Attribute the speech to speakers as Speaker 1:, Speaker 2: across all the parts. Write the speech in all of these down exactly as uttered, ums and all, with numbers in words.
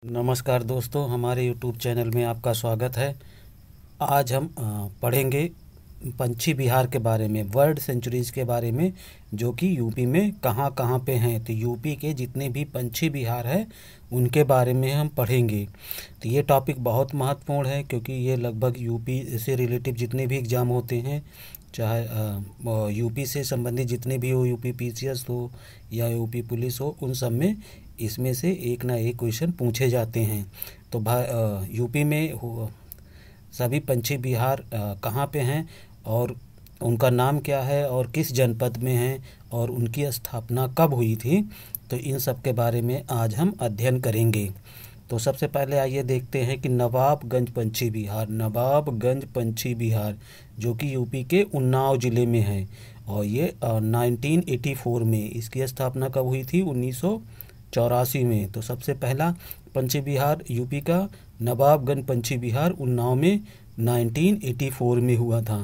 Speaker 1: नमस्कार दोस्तों, हमारे यूट्यूब चैनल में आपका स्वागत है। आज हम अ, पढ़ेंगे पंछी विहार के बारे में, बर्ड सेंचुरीज़ के बारे में, जो कि यूपी में कहाँ कहाँ पे हैं। तो यूपी के जितने भी पंछी विहार हैं उनके बारे में हम पढ़ेंगे। तो ये टॉपिक बहुत महत्वपूर्ण है, क्योंकि ये लगभग यूपी से रिलेटिव जितने भी एग्ज़ाम होते हैं, चाहे यूपी से संबंधित जितने भी हो, यूपी पीसीएस हो या यूपी पुलिस हो, उन सब में इसमें से एक ना एक क्वेश्चन पूछे जाते हैं। तो भाई यूपी में हो, सभी पंछी विहार अ, कहाँ पे हैं और उनका नाम क्या है और किस जनपद में हैं और उनकी स्थापना कब हुई थी, तो इन सब के बारे में आज हम अध्ययन करेंगे। तो सबसे पहले आइए देखते हैं कि नवाबगंज पंछी विहार, नवाबगंज पंछी विहार जो कि यूपी के उन्नाव ज़िले में है, और ये नाइनटीन एटी फोर में इसकी स्थापना कब हुई थी, उन्नीस सौ चौरासी में। तो सबसे पहला पंछी विहार यूपी का नवाबगंज पंछी विहार उन्नाव में नाइनटीन एटी फोर में हुआ था।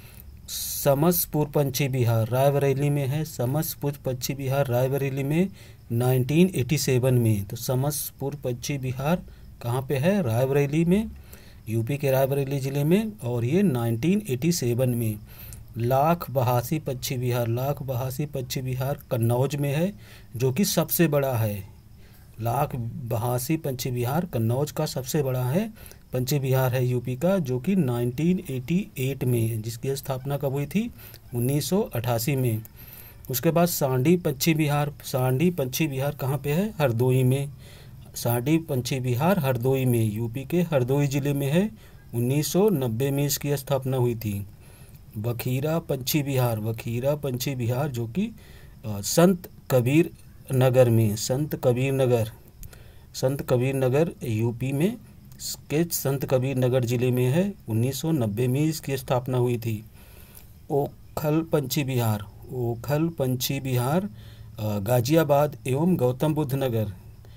Speaker 1: समसपुर पंछी विहार रायबरेली में है, समसपुर पंछी विहार रायबरेली में नाइनटीन एटी सेवन में। तो समसपुर पंछी विहार कहाँ पे है, रायबरेली में, यूपी के रायबरेली ज़िले में, और ये नाइनटीन एटी सेवन में। लाख बहासी पंछी विहार, लाख बहासी पंछी विहार कन्नौज में है, जो कि सबसे बड़ा है। लाख बहासी पंछी विहार कन्नौज का सबसे बड़ा है पंछी विहार है यूपी का, जो कि नाइनटीन एटी एट में, जिसकी स्थापना कब हुई थी, उन्नीस सौ अठासी में। उसके बाद सांडी पंछी विहार, सांडी पंछी विहार कहाँ पे है, हरदोई में। सांडी पंछी विहार हरदोई में, यूपी के हरदोई ज़िले में है, उन्नीस सौ नब्बे में इसकी स्थापना हुई थी। बखीरा पंछी विहार, बखीरा पंछी विहार जो कि संत कबीर नगर में, संत कबीर नगर, संत कबीर नगर यूपी में के संत कबीर नगर ज़िले में है, उन्नीस सौ नब्बे में इसकी स्थापना हुई थी। ओखल पंछी विहार, ओखल पंछी विहार गाजियाबाद एवं गौतम बुद्ध नगर,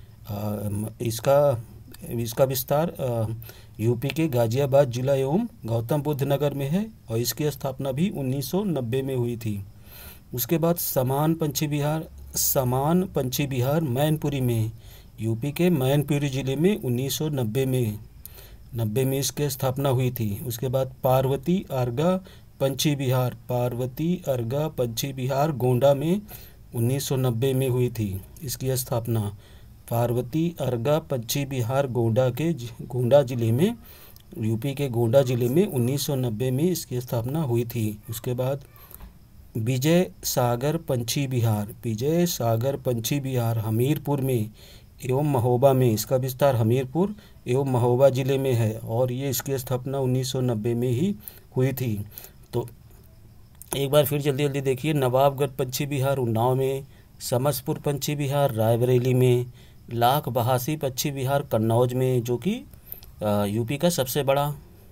Speaker 1: इसका इसका विस्तार यूपी के गाजियाबाद जिला एवं गौतम बुद्ध नगर में है, और इसकी स्थापना भी उन्नीस सौ नब्बे में हुई थी। उसके बाद समान पंछी विहार, समान पंछी विहार मैनपुरी में, यूपी के मैनपुरी ज़िले में उन्नीस सौ नब्बे में नब्बे में इसकी स्थापना हुई थी। उसके बाद पार्वती अर्गा पंछी विहार, पार्वती अर्गा पंछी विहार गोंडा में उन्नीस सौ नब्बे में हुई थी इसकी स्थापना। पार्वती अर्गा पंछी विहार गोंडा के गोंडा ज़िले में, यूपी के गोंडा ज़िले में उन्नीस सौ नब्बे में इसकी स्थापना हुई थी। उसके बाद विजय सागर पंछी विहार, विजय सागर पंछी विहार हमीरपुर में एवं महोबा में, इसका विस्तार हमीरपुर एवं महोबा ज़िले में है, और ये इसकी स्थापना उन्नीस सौ नब्बे में ही हुई थी। तो एक बार फिर जल्दी जल्दी देखिए, नवाबगंज पंछी विहार उन्नाव में, समसपुर पंछी विहार रायबरेली में, लाख बहासी पंछी विहार कन्नौज में जो कि यूपी का सबसे बड़ा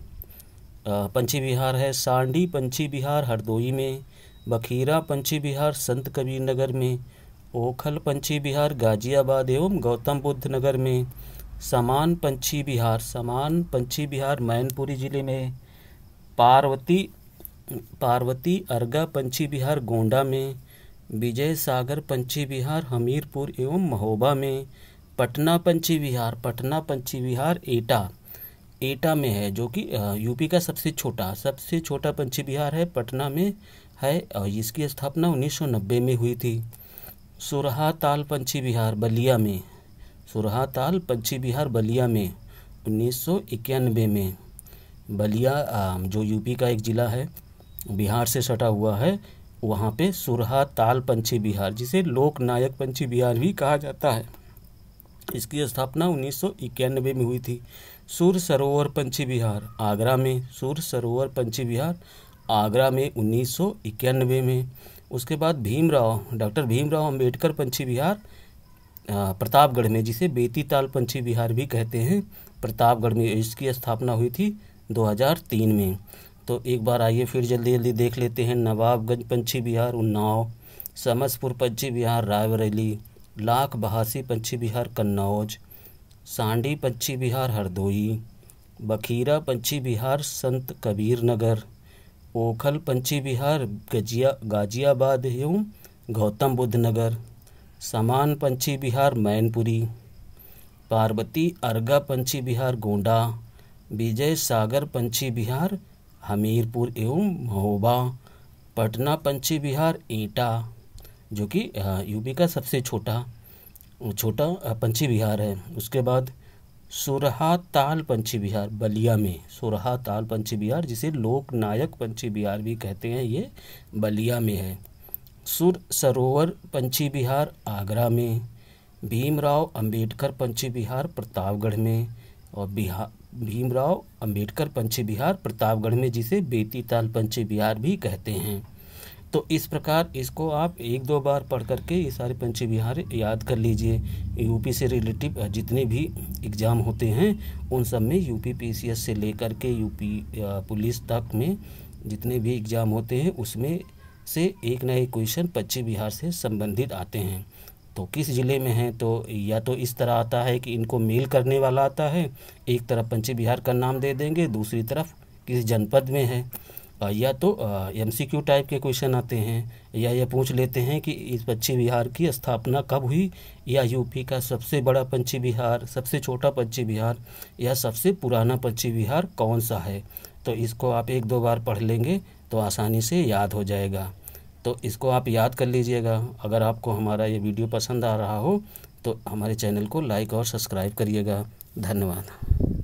Speaker 1: पंछी विहार है, सांडी पंछी विहार हरदोई में, बखीरा पंछी विहार संत कबीर नगर में, ओखल पंछी विहार गाजियाबाद एवं गौतम बुद्ध नगर में, समान पंछी विहार, समान पंछी विहार मैनपुरी ज़िले में, पार्वती पार्वती अर्गा पंछी विहार गोंडा में, विजय सागर पंछी विहार हमीरपुर एवं महोबा में, पटना पंछी विहार, पटना पंछी विहार एटा एटा में है, जो कि यूपी का सबसे छोटा सबसे छोटा पंछी विहार है, पटना में है, और इसकी स्थापना उन्नीस सौ नब्बे में हुई थी। सुरहा ताल पंछी विहार बलिया में, सुरहा ताल पंछी विहार बलिया में उन्नीस सौ इक्यानवे में। बलिया जो यूपी का एक ज़िला है, बिहार से सटा हुआ है, वहाँ पे सुरहा ताल पंछी विहार, जिसे लोकनायक पंछी विहार भी कहा जाता है, इसकी स्थापना उन्नीस सौ इक्यानवे में हुई थी। सुर सरोवर पंछी विहार आगरा में, सुर सरोवर पंछी विहार आगरा में उन्नीस सौ इक्यानवे में। उसके बाद भीमराव डॉक्टर भीमराव अंबेडकर पंछी विहार प्रतापगढ़ में, जिसे बेतीताल पंछी विहार भी कहते हैं, प्रतापगढ़ में इसकी स्थापना हुई थी दो हज़ार तीन में। तो एक बार आइए फिर जल्दी जल्दी देख लेते हैं, नवाबगंज पंछी विहार उन्नाव, समसपुर पंछी विहार रायबरेली, लाख बहासी पंछी विहार कन्नौज, सांडी पंछी विहार हरदोई, बखीरा पंछी विहार संत कबीर नगर, ओखल पंछी विहार गजिया गाजियाबाद एवं गौतम बुद्ध नगर, समान पंछी विहार मैनपुरी, पार्वती अर्गा पंछी विहार गोंडा, विजय सागर पंछी विहार हमीरपुर एवं महोबा, पटना पंछी विहार एटा जो कि यूपी का सबसे छोटा छोटा पंछी विहार है। उसके बाद सुरहा ताल पंछी विहार बलिया में, सुरहा ताल पंछी विहार जिसे लोकनायक पंछी विहार भी कहते हैं, ये बलिया में है। सुर सरोवर पंछी विहार आगरा में, भीमराव अंबेडकर पंछी विहार प्रतापगढ़ में, और बिहार भीमराव अंबेडकर पंछी विहार प्रतापगढ़ में जिसे बेतीताल पंछी विहार भी कहते हैं। तो इस प्रकार इसको आप एक दो बार पढ़ करके ये सारे पंछी विहार याद कर लीजिए। यूपी से रिलेटिव जितने भी एग्ज़ाम होते हैं उन सब में यूपी पीसीएस से लेकर के यूपी पुलिस तक में जितने भी एग्ज़ाम होते हैं उसमें से एक ना एक क्वेश्चन पंछी विहार से संबंधित आते हैं। तो किस ज़िले में हैं तो या तो इस तरह आता है कि इनको मेल करने वाला आता है, एक तरफ पंछी विहार का नाम दे देंगे, दूसरी तरफ किस जनपद में है, या तो एमसीक्यू टाइप के क्वेश्चन आते हैं, या ये पूछ लेते हैं कि इस पंछी विहार की स्थापना कब हुई, या यूपी का सबसे बड़ा पंछी विहार, सबसे छोटा पंछी विहार या सबसे पुराना पंछी विहार कौन सा है। तो इसको आप एक दो बार पढ़ लेंगे तो आसानी से याद हो जाएगा। तो इसको आप याद कर लीजिएगा। अगर आपको हमारा ये वीडियो पसंद आ रहा हो तो हमारे चैनल को लाइक और सब्सक्राइब करिएगा। धन्यवाद।